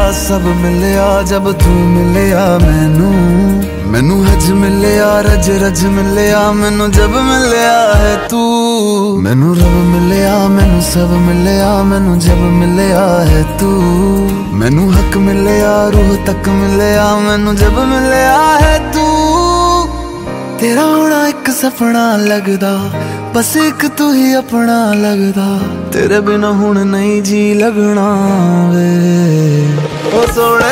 सब मिलिया जब तू मिलिया मैनू हज मिलिया रज रज मिलिया मैनू जब मिलिया है तू। मैनू रब मिलिया मैनू सब मिलिया मैनू जब मिलिया है तू। मैनू हक मिलिया रूह तक मिलिया मैनू जब मिलिया है तू। तेरा होना एक सपना लगदा बस एक तू ही अपना लगदा। तेरे बिना हुण नहीं जी लगना वे ओ सोने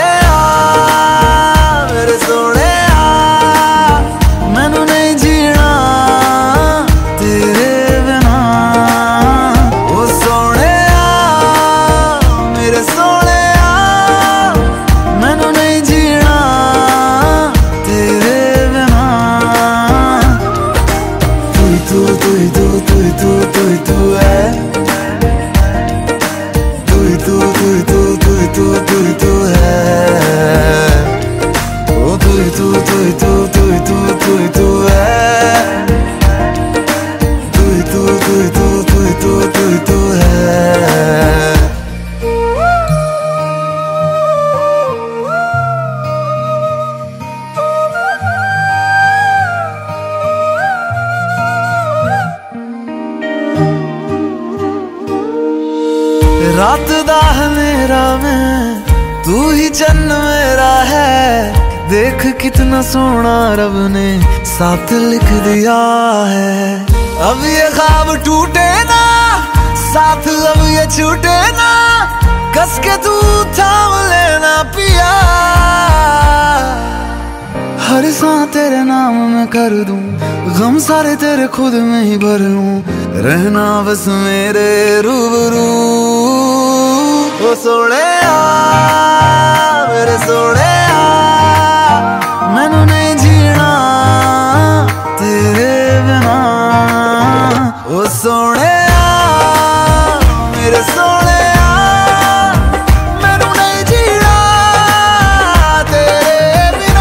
मेरे सोने मैनू नहीं जीना तेरे बिना। ओ सोने मेरे सोने मैनू नहीं जीना तेरे बिना। तू तू तू तू तू तू तू है तू तू तू तू तू तू तू तू है ओ तू तू तू तू तू तू तू तू है तू तू तू तू तू तू तू है। रात दा मेरा मैं तू ही चन्न मेरा है। देख कितना सोना रब ने साथ लिख दिया है। अब ये ख्वाब टूटे ना साथ अब ये छूटे ना। कस के तू थाम लेना पिया। हर सांस तेरे नाम में कर दूं गम सारे तेरे खुद में ही भर लूं। रहना बस मेरे रूबरू ओ सोने मेरे सोने मैनू नहीं जीना तेरे बिना। ओ सोने मेरे सोने मैनू नहीं जीना तेरे बिना।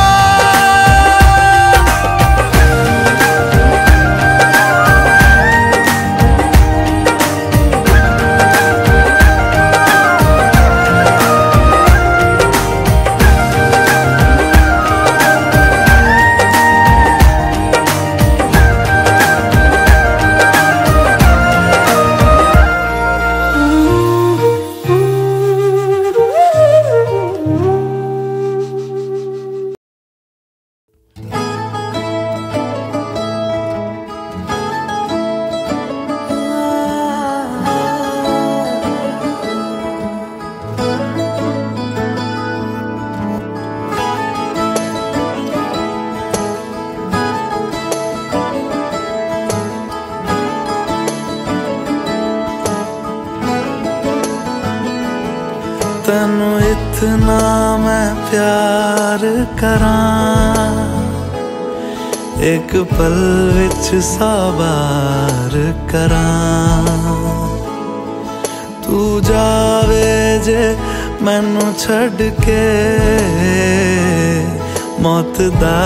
तैनू इतना मैं प्यार करां एक पल विच साबार करां। तू जावे जे मैनू छड़ के मौत दा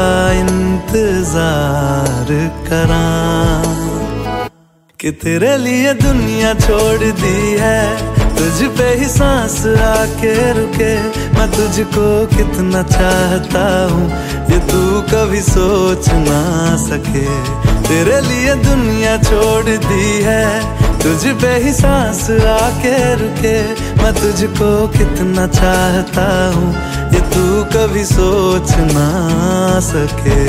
इंतजार करां। कि तेरे लिए दुनिया छोड़ दी है तुझ पे ही सांस आके रुके। मैं तुझको कितना चाहता हूँ ये तू कभी सोच ना सके। तेरे लिए दुनिया छोड़ दी है तुझ पे ही सांस आके रुके। मैं तुझको कितना चाहता हूँ ये तू कभी सोच ना सके।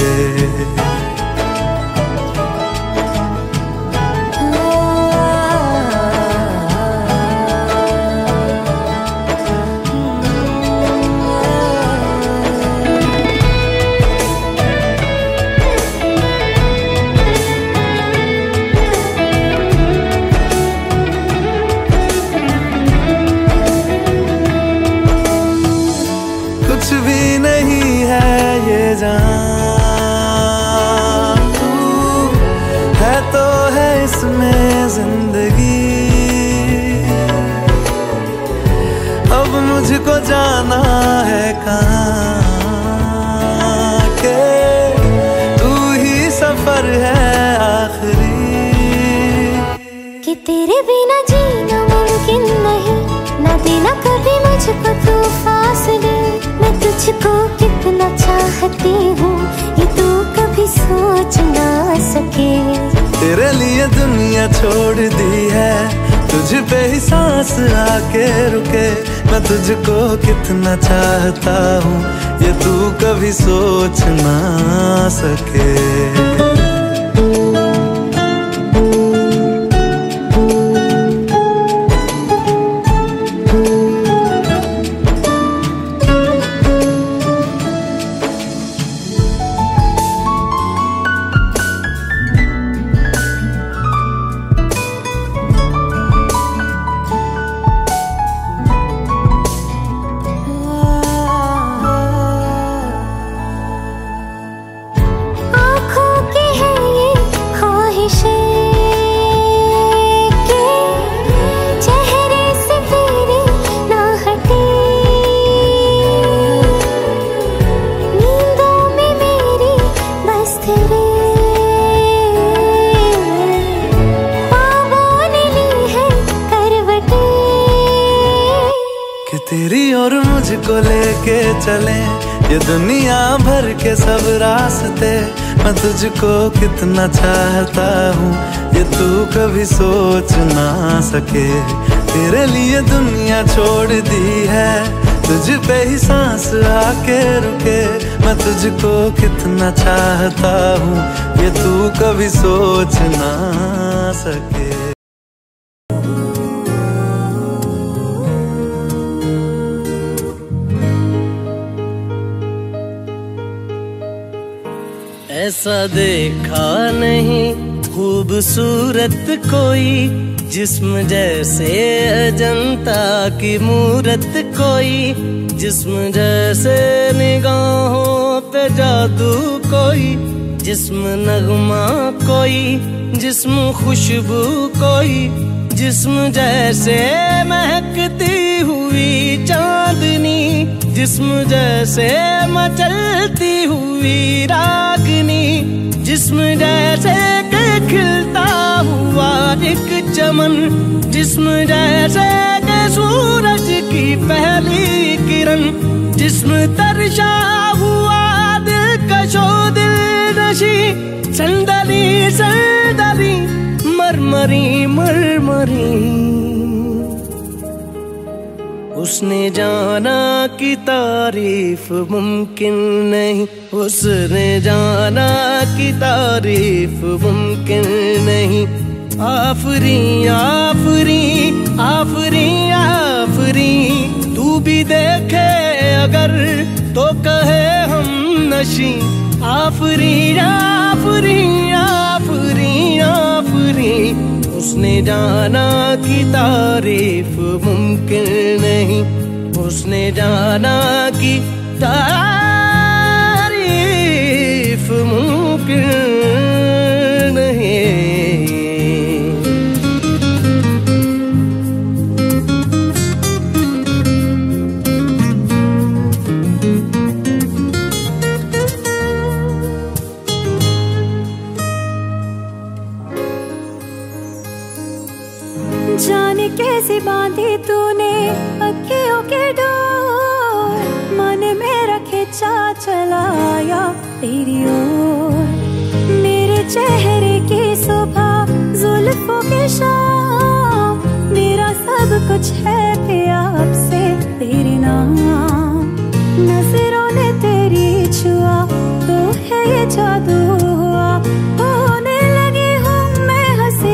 कुछ भी नहीं है ये जान तू है तो है इसमें जिंदगी। अब मुझको जाना है कहाँ के तू ही सफर है आखिरी। कि तेरे बिना जीना मुमकिन नहीं ना देना कभी मुझको तू फासले। तेरे लिए दुनिया छोड़ दी है, तुझ पे ही सांस आके रुके। मैं तुझको कितना चाहता हूँ ये तू कभी सोच ना सके। तेरी और मुझको लेके चले ये दुनिया भर के सब रास्ते। मैं तुझको कितना चाहता हूँ ये तू कभी सोच ना सके। तेरे लिए दुनिया छोड़ दी है, तुझ पे ही सांस आके रुके। मैं तुझको कितना चाहता हूँ ये तू कभी सोच ना सके। ऐसा देखा नहीं खूबसूरत कोई, जिस्म जैसे अजंता की मूरत कोई, जिस्म जैसे निगाहों पे जादू कोई, जिस्म नगमा कोई, जिस्म खुशबू कोई, जिस्म जैसे महकती हुई चांदनी, जिस्म जैसे मचलती हुई रागनी, जिस्म जैसे के खिलता हुआ एक चमन, जिस्म जैसे के सूरज की पहली किरण, जिस्म तरशा हुआ दिलकशो दिल नशी, संदली संदली मरमरी मरमरी। उसने जाना कि तारीफ मुमकिन नहीं, उसने जाना कि तारीफ मुमकिन नहीं। आफरी आफरी आफरी आफरी, तू भी देखे अगर तो कहे हम नशी। आफरी आफरी आफरी आफरी, उसने जाना कि तारीफ मुमकिन नहीं, उसने जाना कि तारीफ मुमकिन नहीं। जाने कैसे बांधी तूने अखियों के डोर, मन मेरा खिंचा चलाया तेरी ओर। मेरे चेहरे की सुबह जुल्फों की शाम, मेरा सब कुछ है प्यार से तेरे नाम। नजरों ने तेरी छुआ तो है ये जादू हुआ, होने लगी हूँ मैं हंसी।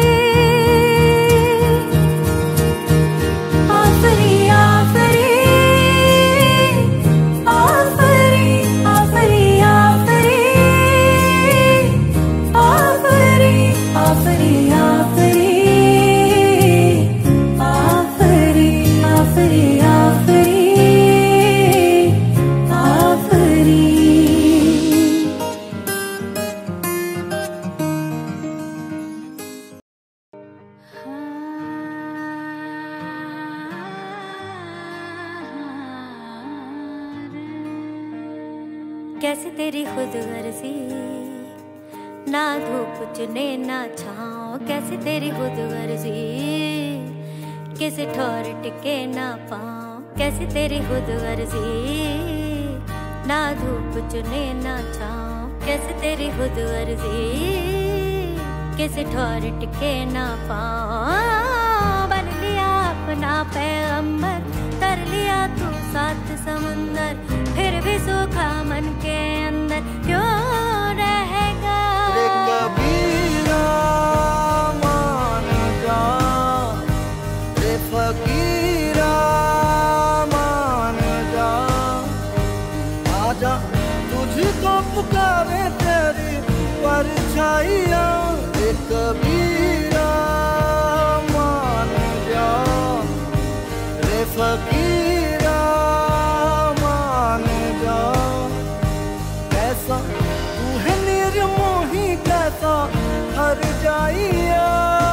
कैसे तेरी खुद गर्जी, ना धूप चुने ना छाँव। कैसे तेरी खुद गर्जी, किसी ठोर टिके ना पाँव। कैसे तेरी खुद गर्जी, ना धूप चुने ना छाँव। कैसे तेरी खुद गर्जी, किसी ठौर टिके ना पाऊं, बन लिया अपना पैगंबर, तर लिया तू सात समुंदर, फिर भी सूखा मन के अंदर क्यों रहेगा। रे कबीरा मान जा, रे फकीरा मान जा, आजा तुझको पुकारे तेरी परछाइयाँ। रे कबीरा मान जा, रे फकीरा मान जा, कैसा तू है निर्मोही, कैसा हर जाइया।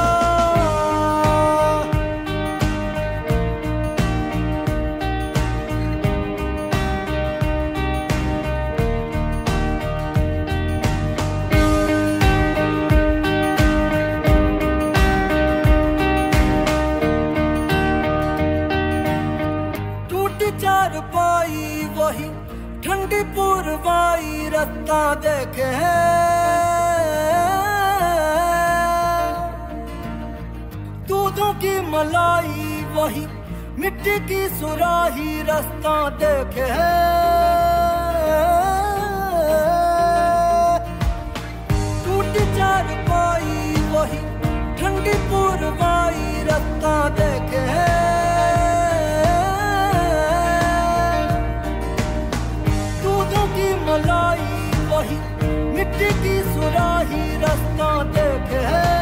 चारपाई वही ठंडी पुरवाई, रास्ता देखे दूधों की मलाई वही मिट्टी की सुराही, रास्ता देखे टूटी चारपाई वही ठंडी पुरवाई, रास्ता देखे मलाई वही मिट्टी की सुराही, रास्ता देखे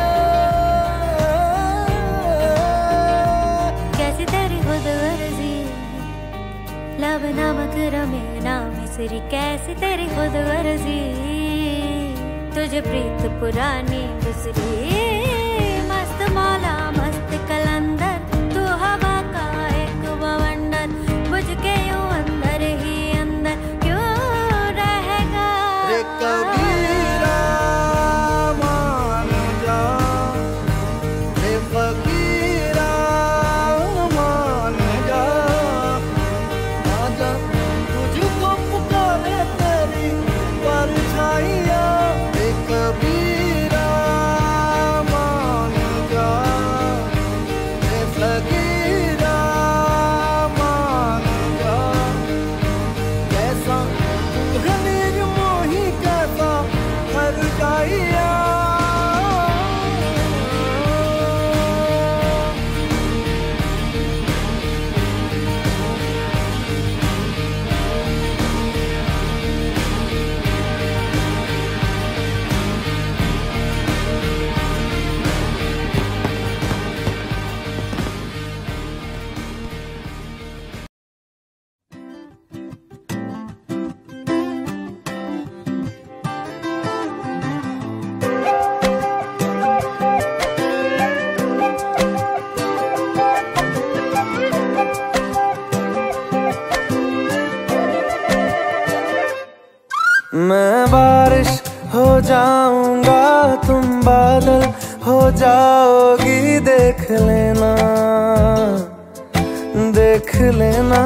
कैसी तेरी खुद गर्जी, लब नमक रमे ना मिसरी, कैसी तेरी खुद गर्जी, तुझे प्रीत पुरानी दूसरी, मस्त मौला मस्त कलंदर, तू हवा का एक बवंडर, बुझ के यूं अंदर ही अंदर क्यों रहेगा। रे कबीरा मान जा, रे फकीरा मान जा, आजा तुझको पुकारे तेरी परछाइयाँ। रे कबीरा मान जा, रे फकीरा मान जा, कैसा तू है निर्मोही, कैसा हर जाइया। मैं बारिश हो जाऊंगा, तुम बादल हो जाओगी, देख लेना देख लेना,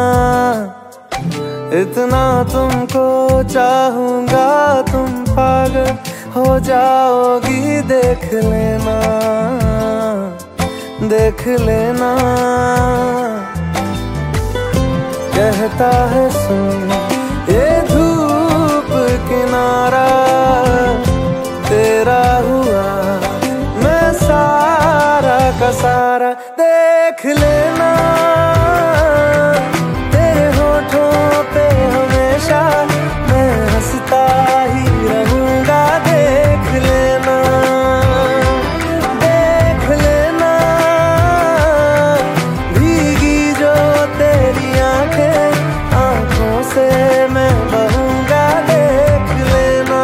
इतना तुमको चाहूंगा, तुम पागल हो जाओगी, देख लेना देख लेना। कहता है सुन ये धूप किनारा, तेरा हुआ मैं सारा का सारा, देख लेना तेरे होठों पे हमेशा मैं हंसता ही रहूंगा, देख लेना देख लेना, भीगी जो तेरी आंखें, आंखों से मैं बहूंगा, देख लेना।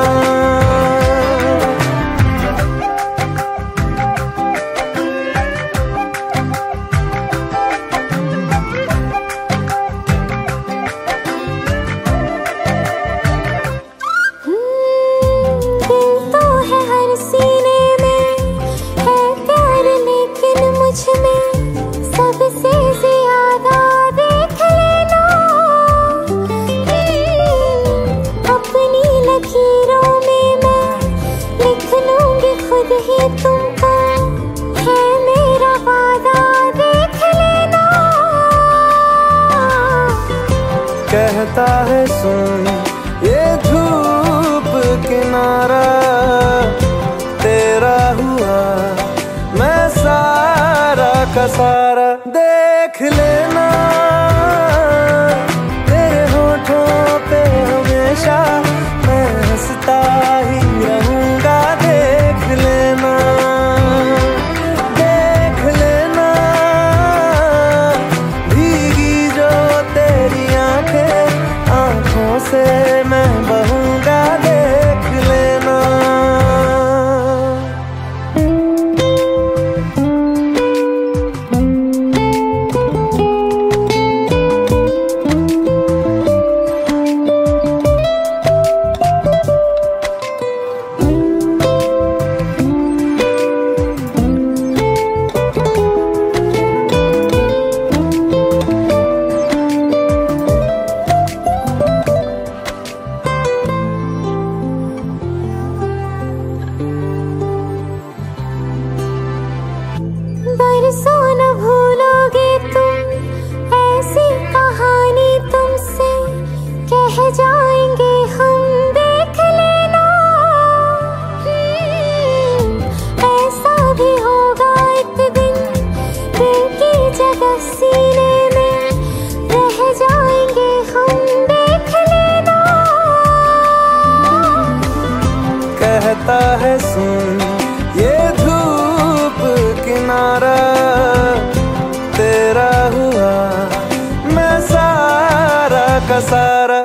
कहता है सुन ये धूप किनारा, तेरा हुआ मैं सारा का सारा। देख लेना तेरे होठों पे हमेशा मैं हंसता ही रहूंगा। देख लेना, देख लेना भीगी जो तेरी आंखें, आंखों से मैं बहूंगा। देख लेना। बरसों न भूलोगे तुम, ऐसी कहानी तुमसे कह जाएंगे हम। देख लेना ऐसा भी होगा एक दिन, दिल की जगह सीने में रह जाएंगे हम। देख लेना। कहता है सुन ये धूप किनारा, तेरा हुआ मैं सारा का सारा।